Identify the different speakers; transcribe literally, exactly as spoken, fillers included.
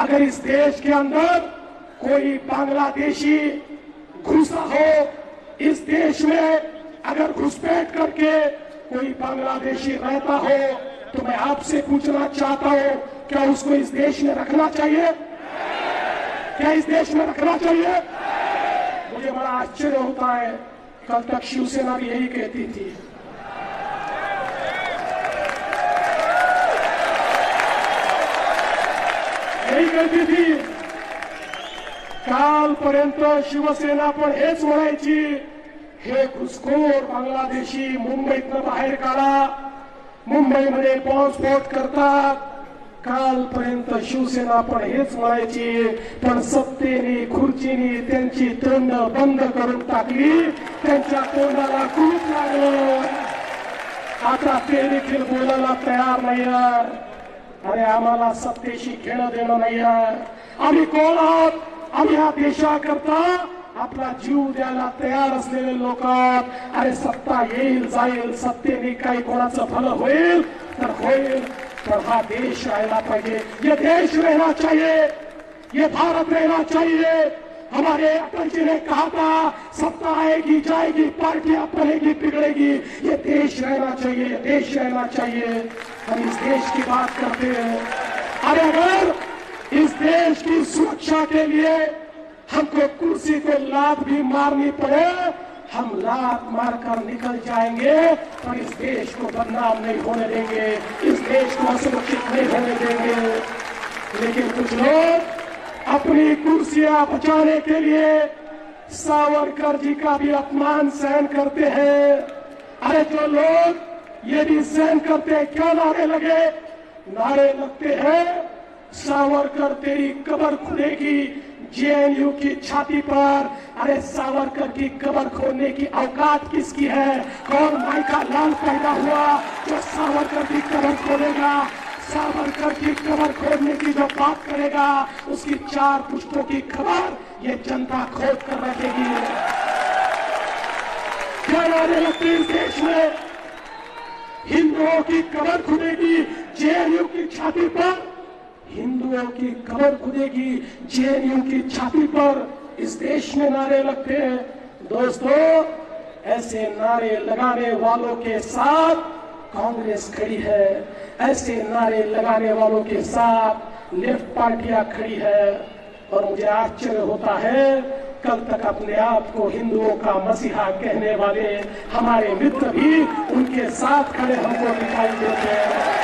Speaker 1: अगर इस देश के अंदर कोई बांग्लादेशी घुसा हो, इस देश में अगर घुसपैठ करके कोई बांग्लादेशी रहता हो, तो मैं आपसे पूछना चाहता हूं, क्या उसको इस देश में रखना चाहिए? क्या इस देश में रखना चाहिए? मुझे बड़ा आश्चर्य होता है, कल तक शिवसेना भी यही कहती थी। यही कहती थी, कालपर्यंत शिवसेना पण हेच म्हणायची, हे घुसखोर बांगलादेशी मुंबईतनं बाहेर काढा, मुंबईमध्ये बॉम्बस्फोट करतात। कालपर्यंत शिवसेना पण हेच म्हणायची, पण सत्तेने खुर्चीने त्यांची तोंड बंद करून टाकली, त्यांच्या तोंडाला कुलूप लागलं। आता ते देखील बोलायला तयार नाही आहे। अरे आम्हाला सत्तेशी घेणं देणं नाही आहे। आम्ही कोण आहोत? आम्ही या देशाकरता आपला जीव द्यायला तयार असलेले लोक आहोत। अरे सत्ता येईल जाईल, सत्तेने काही कोणाचं भलं होईल तर होईल, पर हा देश रहना चाहिए, ये देश रहना चाहिए, ये भारत रहना चाहिए। हमारे अटल जी ने कहा था, सत्ता आएगी जाएगी, पार्टियां बनेगी बिगड़ेगी, ये देश रहना चाहिए, ये देश रहना चाहिए। हम इस देश की बात करते हैं। अरे अगर इस देश की सुरक्षा के लिए हमको कुर्सी को लात भी मारनी पड़े, हम लात मारकर निकल जाएंगे, पर इस देश को बदनाम नहीं होने देंगे, इस देश को असुरक्षित नहीं होने देंगे। लेकिन कुछ लोग अपनी कुर्सियां बचाने के लिए सावरकर जी का भी अपमान सहन करते हैं। अरे जो लोग ये भी सहन करते हैं, क्या नारे लगे? नारे लगते हैं, सावरकर तेरी कब्र खुलेगी जेएनयू की छाती पर। अरे सावरकर की कब्र खोदने की औकात किसकी है? कौन माई का लाल पैदा हुआ जो सावरकर की कब्र खोदेगा? सावरकर की कब्र खोदने की जो बात करेगा, उसकी चार पुश्तों की खबर ये जनता खोद कर रखेगी। क्या नारे लगते इस देश में? हिंदुओं की कब्र खुदेगी जेएनयू की छाती पर, हिंदुओं की कब्र खुदेगी जेएनयू की छाती पर, इस देश में नारे लगते हैं। दोस्तों, ऐसे नारे लगाने वालों के साथ कांग्रेस खड़ी है, ऐसे नारे लगाने वालों के साथ लेफ्ट पार्टियां खड़ी है। और मुझे आश्चर्य होता है, कल तक अपने आप को हिंदुओं का मसीहा कहने वाले हमारे मित्र भी उनके साथ खड़े हमको दिखाई देते हैं।